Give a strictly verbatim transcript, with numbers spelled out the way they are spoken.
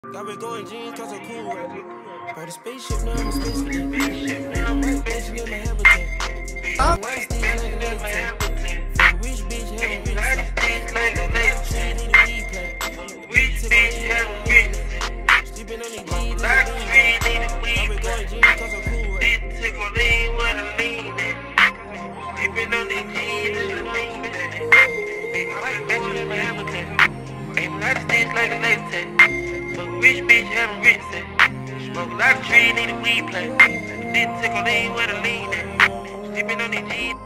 Got me going jeans cause I'm cool right. Bought a spaceship, now I'm a space cadet. I'm white bitch in my habitat. I'm white stick like a habitat. Fuck a rich bitch, have a rich stick like a habitat. Need a weed plant. Rich bitch, have a rich. Sleeping on the jeans, like a tree, need a weed plant. Got me going jeans cause I'm cool right. Bitch, take a lean with a lean at. Sleeping on the jeans, is a lean at. Big white bitch in my habitat. Ain't like a stick like a habitat. Rich bitch have a rich set. Smoke a lot of trees, need a weed plant. Didn't take a lean with a lean at. Sleeping on the jeans.